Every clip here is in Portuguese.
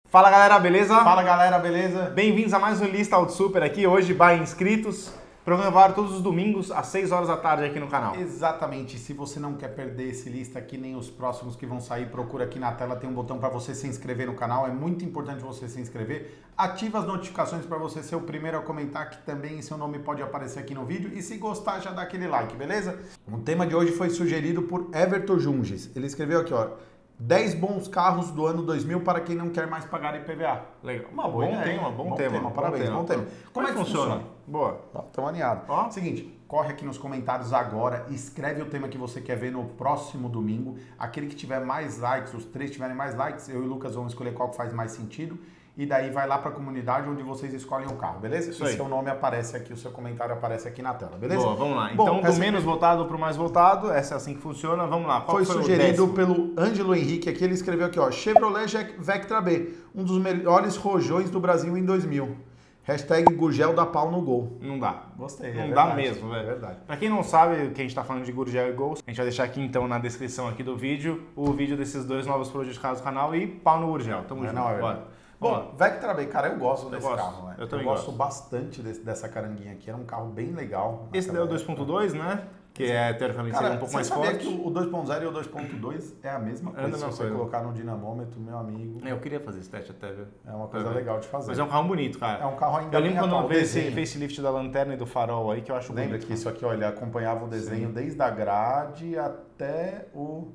Fala galera, beleza? Fala galera, beleza? Bem-vindos a mais um Lista Auto Super aqui, hoje by inscritos. Programa válido todos os domingos às 6 horas da tarde aqui no canal. Exatamente, se você não quer perder esse lista aqui, nem os próximos que vão sair, procura aqui na tela, tem um botão para você se inscrever no canal, é muito importante você se inscrever. Ativa as notificações para você ser o primeiro a comentar, que também seu nome pode aparecer aqui no vídeo. E se gostar, já dá aquele like, beleza? O tema de hoje foi sugerido por Everton Junges. Ele escreveu aqui, ó, 10 bons carros do ano 2000 para quem não quer mais pagar IPVA. Legal. Uma boa ideia. Bom tema. Parabéns, bom tema. Como é que funciona? Boa. Estamos alinhados. Ó. Seguinte, corre aqui nos comentários agora, escreve o tema que você quer ver no próximo domingo. Aquele que tiver mais likes, os 3 tiverem mais likes, eu e o Lucas vamos escolher qual que faz mais sentido. E daí vai lá para a comunidade onde vocês escolhem o carro, beleza? Isso e aí. seu nome aparece aqui, o seu comentário aparece aqui na tela, beleza? Boa, vamos lá. Bom, Então, do essa menos votado para o mais votado, essa é assim que funciona. Vamos lá. Qual foi foi sugerido o décimo? pelo Ângelo Henrique aqui, ele escreveu aqui, ó, Chevrolet Vectra B, um dos melhores rojões do Brasil em 2000. Hashtag Gurgel dá pau no gol. Não dá. Gostei, Não é dá verdade, mesmo, velho. É verdade. Pra quem não sabe o que a gente tá falando de Gurgel e Gol, a gente vai deixar aqui então na descrição aqui do vídeo o vídeo desses dois novos projetos do canal e pau no Gurgel. Tamo junto. Não, é Bora. verdade. Bom, Vectra B, cara, eu gosto desse gosto. carro, né? Eu também gosto gosto. bastante dessa caranguinha aqui, era um carro bem legal. Esse daí é o 2.2, né? Que é, teoricamente, Cara, seria um pouco mais você sabia forte. que o 2.0 e o 2.2 é a mesma coisa, Anda se na você coisa. colocar no dinamômetro, meu amigo, Eu queria fazer esse teste até, viu? é uma coisa legal de fazer. Mas é um carro bonito, cara. É um carro ainda Eu lembro bem quando eu atual, vi esse desenho. facelift da lanterna e do farol aí, que eu acho Lembra bonito. que isso aqui, ó, ele acompanhava o desenho Sim. desde a grade até o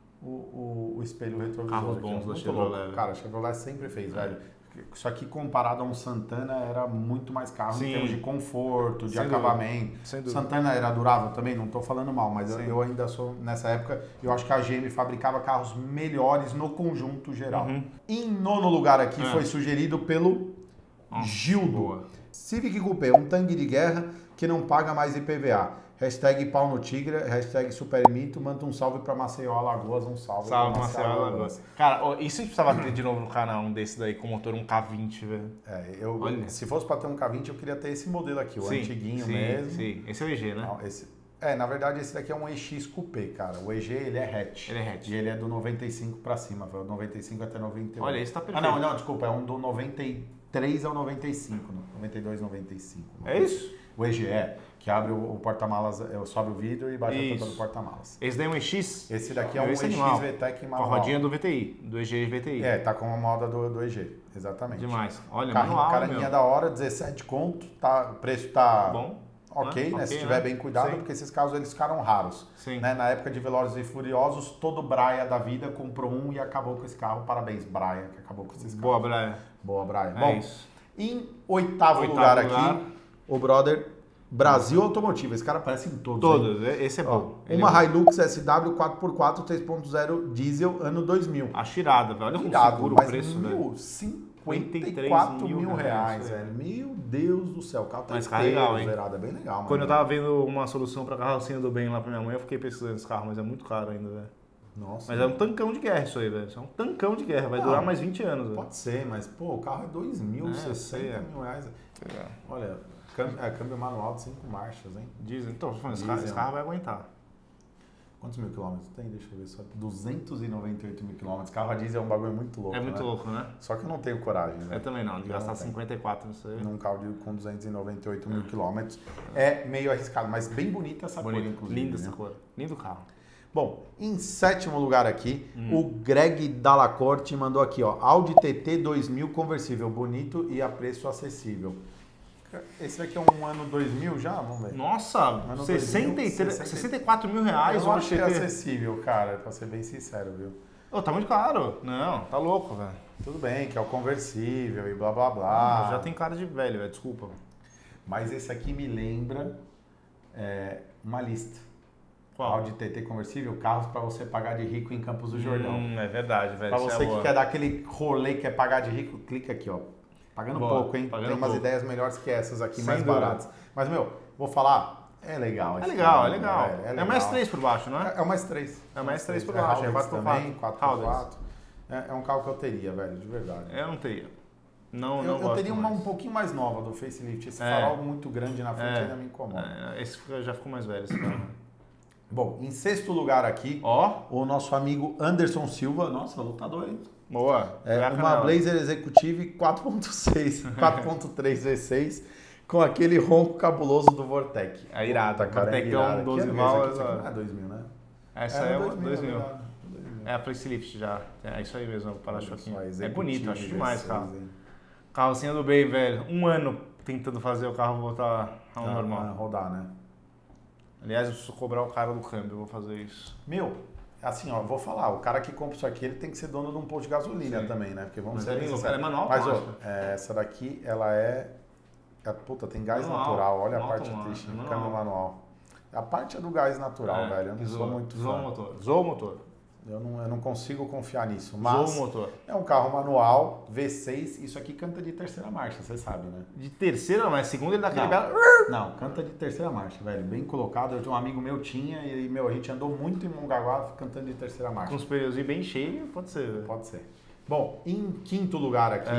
espelho retrovisor. Carros aqui, ó. bons da Muito Chevrolet, louco. né? Cara, a Chevrolet sempre fez, velho. Isso aqui comparado a um Santana era muito mais carro Sim. em termos de conforto, de Sem dúvida. acabamento. Sem dúvida. Santana era durável também, não tô falando mal, mas Sim. eu ainda sou, nessa época, eu acho que a GM fabricava carros melhores no conjunto geral. Uhum. Em nono lugar aqui foi sugerido pelo Gildo. boa. Civic Coupé, um tanque de guerra que não paga mais IPVA. Hashtag pau no tigre, hashtag supermito, manda um salve pra Maceió, Alagoas, um salve. Salve, pra Marcelo Alagoas. Cara, ó, isso a gente precisava ter de novo no canal, um desse daí com motor, um K20, velho. Olha. Se fosse pra ter um K20, eu queria ter esse modelo aqui, o antiguinho mesmo. Sim, esse é o EG, né? Não, na verdade, esse daqui é um EX Coupé, cara. O EG, ele é hatch. Ele é hatch. E ele é do 95 pra cima, velho. 95 até 98. Olha, esse tá perfeito. Não, desculpa, é um do 93 ao 95, 92, 95. É isso? O EG que abre o porta-malas, sobe o vidro e baixa a tampa do porta-malas. Esse daí é um EX? Esse daqui é um Esse EX animal. VTEC Com a manual. rodinha do VTI, do EG VTI. Tá com a moda do EG, exatamente. Demais. Olha, Carrinho, manual, carinha meu. da hora, 17 conto, tá, o preço tá Bom. ok, né? Se Ok, tiver né? bem cuidado, Sim. porque esses carros eles ficaram raros. Sim. Né? Na época de Velozes e Furiosos, todo Braia da vida comprou um e acabou com esse carro. Parabéns, Braia, que acabou com esses carros. Boa, Brian. Boa, Braia. É Bom, isso. em oitavo lugar aqui, o brother Brasil Automotivo. Esse cara aparece em todos. hein? Todos, esse é bom. Ele Uma é bom. Hilux SW 4x4 3.0 diesel ano 2000. Acho irado, velho. Olha como Irado, seguro o mas preço, velho. 54 mil reais, velho. velho. Meu Deus do céu, o carro tá Mas carro legal, hein? zerado, é bem legal, mano. Quando eu tava vendo uma solução pra carrocinha do bem lá pra minha mãe, eu fiquei pesquisando esse carro, mas é muito caro ainda, velho. Nossa. Mas é um tancão de guerra isso aí, velho. Isso é um tancão de guerra. Vai durar mais 20 anos, velho. Pode ser, mas, pô, o carro é 2 mil, É, 60 sei, mil reais. Olha, câmbio manual de 5 marchas, hein? Dizem. Então, tô falando, esse Diesel. carro vai aguentar. Quantos mil quilômetros tem? Deixa eu ver só. 298 mil quilômetros. Carro a diesel é um bagulho muito louco, É muito né? louco, né? Só que eu não tenho coragem, né? Eu também não, de Eu gastar não tenho. 54 nisso aí. Num carro com 298 mil quilômetros. É meio arriscado, mas bem bonita essa cor, Bonito. inclusive. Linda né? essa cor. Lindo carro. Bom, em sétimo lugar aqui, o Greg Dallacorte mandou aqui, ó, Audi TT 2000 conversível, bonito e a preço acessível. Esse daqui é um ano 2000 já? Vamos ver. Nossa, Ano 63, 2000, 64 mil reais Eu o acho que é TT. acessível, cara, pra ser bem sincero, viu? Ô, tá muito caro. Não, tá louco, velho. Tudo bem, que é o conversível e blá blá blá. Já tem cara de velho, velho. Desculpa. Mas esse aqui me lembra uma lista. Qual? Audi TT conversível, carros pra você pagar de rico em Campos do Jordão. É verdade, velho. Pra isso você é que boa. quer dar aquele rolê, quer pagar de rico, clica aqui, ó. Pagando Boa, pouco, hein? pagando Tem umas pouco. ideias melhores que essas aqui, Sem mais dúvida. baratas. Mas, meu, vou falar, é legal. É esse legal, carro, é legal. velho, É mais 3 por baixo, não é? É o mais 3. É mais 3 por baixo, é Haldex 4x4. também, 4x4. Haldex. É um carro que eu teria, velho, de verdade. Eu não teria. Não Eu gosto teria uma mais. um pouquinho mais nova do facelift. Esse É. farol muito grande na frente ainda me incomoda. Esse já ficou mais velho, esse carro. Bom, em sexto lugar aqui, Ó, o nosso amigo Anderson Silva. Nossa, lutador, hein? Boa. Uma Blazer Executive 4.6, 4.3 V6, com aquele ronco cabuloso do Vortec. É irado. Vortecão 12 válvulas. Não é 2000, né? Essa é uma 2000. É a facelift já. É isso aí mesmo, o para-choquinho. É bonito, acho demais, carro. Carrocinha do bem, velho. 1 ano tentando fazer o carro voltar ao normal. Rodar, né? Aliás, eu preciso cobrar o cara do câmbio, eu vou fazer isso. Meu, assim, ó, vou falar, o cara que compra isso aqui, ele tem que ser dono de um posto de gasolina também, né? Porque vamos ser ela é manual, mas ó, essa daqui, ela puta, tem gás natural, olha a parte triste, câmbio manual. A parte é do gás natural, velho, eu não sou muito fã. Zoa o motor. Eu não consigo confiar nisso, mas Zoa o motor. É um carro manual, V6, isso aqui canta de terceira marcha, você sabe, né? De terceira, mas segunda ele dá aquele belo... Não, canta de terceira marcha, velho, bem colocado. Um amigo meu tinha e, a gente andou muito em Mongaguá cantando de terceira marcha. Com os pneus bem cheios, pode ser. Velho. Pode ser. Bom, em quinto lugar aqui...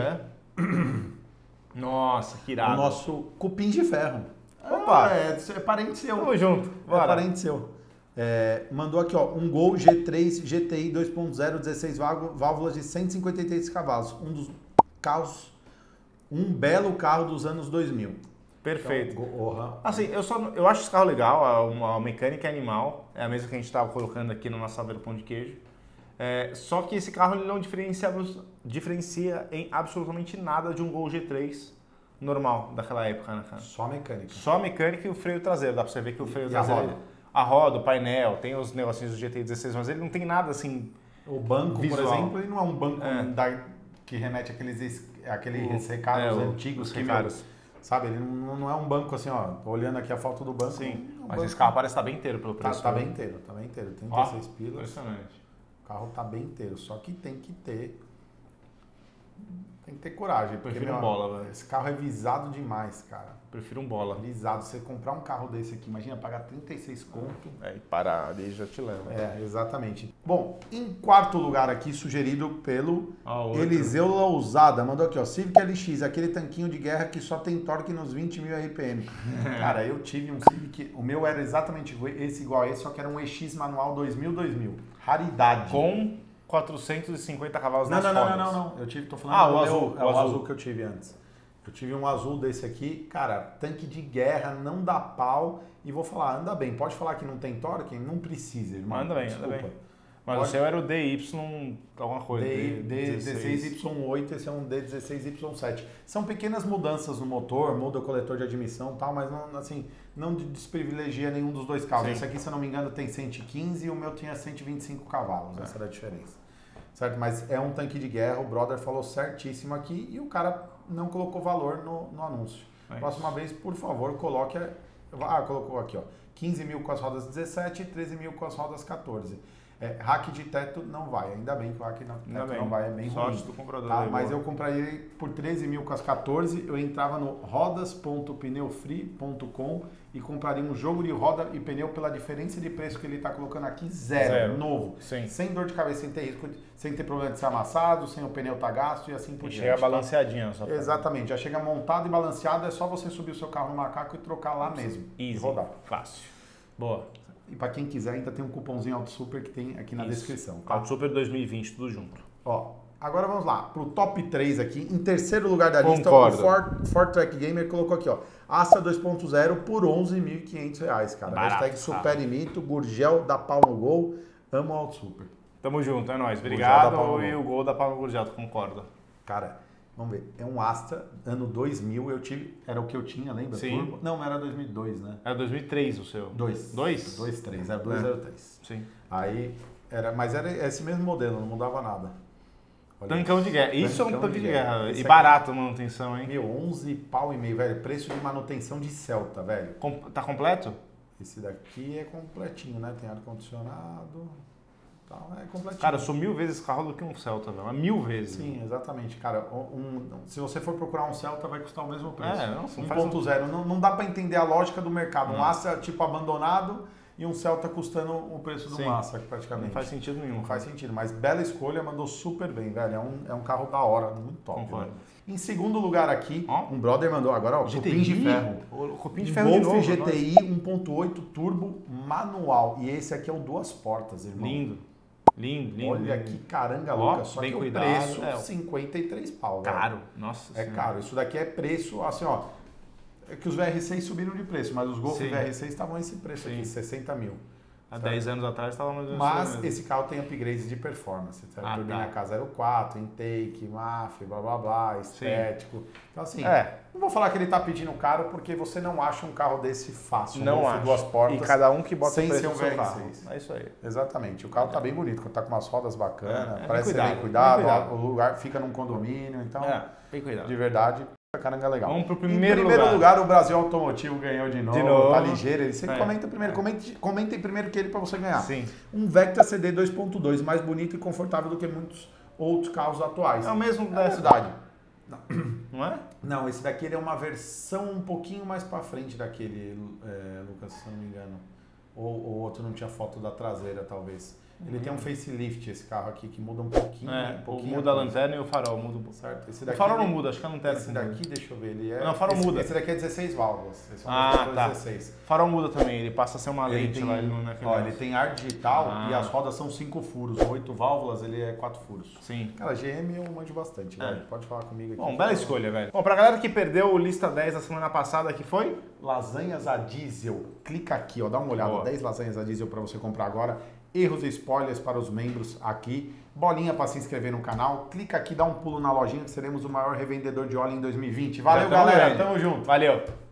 Nossa, que irado. O nosso cupim de ferro. Opa! É parente seu. Tamo junto. Bora. É parente seu. Mandou aqui, ó, um Gol G3 GTI 2.0, 16 válvulas de 153 cavalos. Um dos carros, um belo carro dos anos 2000. Perfeito. Então, assim, eu acho esse carro legal, a mecânica é animal, é a mesma que a gente estava colocando aqui no nosso Saveiro Pão de Queijo. Só que esse carro ele não diferencia em absolutamente nada de um Gol G3 normal daquela época, né, cara? Só mecânica. Só mecânica e o freio traseiro. Dá pra você ver que o freio traseiro... A roda, o painel, tem os negocinhos do GTI 16, mas ele não tem nada assim... O banco, visual. por exemplo, ele não é um banco que remete àqueles recados antigos. Sabe, ele não é um banco assim, ó, olhando aqui a foto do banco. Sim, mas esse carro parece estar bem inteiro pelo preço. Tá bem inteiro, tá bem inteiro. 36 pilas. Impressionante. O carro tá bem inteiro, só que tem que ter coragem. Prefiro um bola, velho. Esse carro é visado demais, cara. Prefiro um bola. Visado. Você comprar um carro desse aqui, imagina pagar 36 conto. E parar ali já te leva. Exatamente. Bom, em quarto lugar aqui, sugerido pelo Eliseu Lousada. Mandou aqui, ó, Civic LX, aquele tanquinho de guerra que só tem torque nos 20.000 RPM. Cara, eu tive um Civic, o meu era exatamente igual a esse, só que era um EX manual 2000. Raridade. Com 450 cavalos nas rodas. Não. Tô falando o azul que eu tive antes. Eu tive um azul desse aqui, cara, tanque de guerra, não dá pau. E vou falar, anda bem. Pode falar que não tem torque? Não precisa, irmão. Anda bem. Mas o seu era o DY alguma coisa. D16Y8, esse é um D16Y7. São pequenas mudanças no motor, muda o coletor de admissão e tal, mas não desprivilegia nenhum dos dois carros. Sim. Esse aqui, se eu não me engano, tem 115 e o meu tinha 125 cavalos. Essa era a diferença. Certo? Mas é um tanque de guerra, o brother falou certíssimo aqui e o cara não colocou valor no anúncio. Próxima vez, por favor, coloque... colocou aqui, ó. 15 mil com as rodas 17 e 13 mil com as rodas 14. Rack de teto não vai, ainda bem que o rack de teto não vai, é bem ruim. Do comprador, mas eu compraria por 13 mil com as 14, eu entrava no rodas.pneufree.com e compraria um jogo de roda e pneu pela diferença de preço que ele está colocando aqui, zero. Novo. Sim. Sem dor de cabeça, sem ter risco, sem ter problema de ser amassado, sem o pneu estar gasto e assim por diante. Chega balanceadinho. Exatamente, já chega montado e balanceado, é só você subir o seu carro no macaco e trocar lá mesmo. E rodar. Fácil. Boa. E para quem quiser, ainda tem um cupomzinho Auto Super que tem aqui na descrição. Auto Super 2020, tudo junto. Ó, agora vamos lá, pro top 3 aqui. Em terceiro lugar da lista, o Ford Track Gamer colocou aqui, ó. Astra 2.0 por R$11.500, cara. Barato, Hashtag Superimito, Gurgel da Pau no Gol. Amo Auto Super. Tamo junto, é nóis. Obrigado. E o Gol da Pau no Gurgel, tu concorda? Cara, vamos ver. É um Astra, ano 2000, eu tive... Era o que eu tinha, lembra? Sim. Turbo? Não era 2002, né? Era 2003 o seu. 2.3, era 203. Sim. Aí, mas era esse mesmo modelo, não mudava nada. Olha, tancão de guerra. Isso é um tanque de guerra. E barato a manutenção, hein? Meu, 11 pau e meio, velho. Preço de manutenção de Celta, velho. Tá completo? Esse daqui é completinho, né? Tem ar-condicionado. É completinho. Cara, eu sou 1000 vezes carro do que um Celta, velho. 1000 vezes. Sim, exatamente. Cara, se você for procurar um Celta, vai custar o mesmo preço. 1.0. Não dá pra entender a lógica do mercado. Um Astra, tipo, abandonado e um Celta custando o preço do Astra, praticamente. Não faz sentido nenhum. Não faz sentido, mas bela escolha, mandou super bem, velho. É um carro da hora, muito top. Concordo. Em segundo lugar aqui, um brother mandou agora, ó, cupim de ferro. Cupim de ferro Golf de novo, GTI 1.8 turbo manual. E esse aqui é o duas portas, irmão. Lindo. Lindo, lindo. Olha lindo. que caranga Ó, louca. Só bem que cuidado, o preço, é. 53 pau. velho. Caro, nossa É senhora. caro. Isso daqui é preço, assim, ó. É que os VR6 subiram de preço, mas os Golf Sim. VR6 estavam esse preço Sim. aqui, 60 mil. Há 10 anos atrás estava mais ou menos Mas mesmo. esse carro tem upgrades de performance. Ah, Turbina tá. K04, intake, MAF, blá blá blá, estético. Então assim, não vou falar que ele tá pedindo caro porque você não acha um carro desse fácil. Não Golf acho. duas portas. E cada um que bota sem o preço ser um do seu VR6. carro. É isso aí. Exatamente. O carro tá bem bonito, tá com umas rodas bacanas, parece ser bem bem cuidado, cuidado, o lugar fica num condomínio, então, Bem cuidado. de verdade, caranga legal. Vamos pro Em primeiro lugar, o Brasil Automotivo ganhou de novo. Tá ligeiro, ele sempre É. comenta primeiro. Comentem primeiro que ele para você ganhar. Sim. Um Vectra CD 2.2, mais bonito e confortável do que muitos outros carros atuais. É o mesmo É dessa. verdade. Não é? Não, esse daqui ele é uma versão um pouquinho mais para frente daquele, Lucas, se não me engano. Ou o outro não tinha foto da traseira, talvez. Ele tem um facelift, esse carro aqui, que muda um pouquinho. né? Um pouquinho muda a lanterna e o farol. Muda um pouco. Certo? Esse O daqui, farol não ele- muda, acho que a lanterna Esse que muda. daqui, deixa eu ver, ele é... Não, o farol muda. Esse daqui é 16 válvulas. Esse é um Ah, motor tá. 16. O farol muda também, ele passa a ser uma Ele lente tem, lá, ele não é aquele ó, ele negócio. tem ar digital Ah. e as rodas são 5 furos. 8 válvulas, ele é 4 furos. Sim. Cara, GM eu manjo bastante, velho. Pode falar comigo aqui. Bom, bela escolha, velho. Bom, pra galera que perdeu o lista 10 da semana passada, que foi? Lasanhas a diesel. Clica aqui, ó, dá uma olhada. Boa. 10 lasanhas a diesel para você comprar agora. Erros e spoilers para os membros aqui. Bolinha para se inscrever no canal. Clica aqui, dá um pulo na lojinha que seremos o maior revendedor de óleo em 2020. Valeu, Já tamo galera. grande. Tamo junto. Valeu!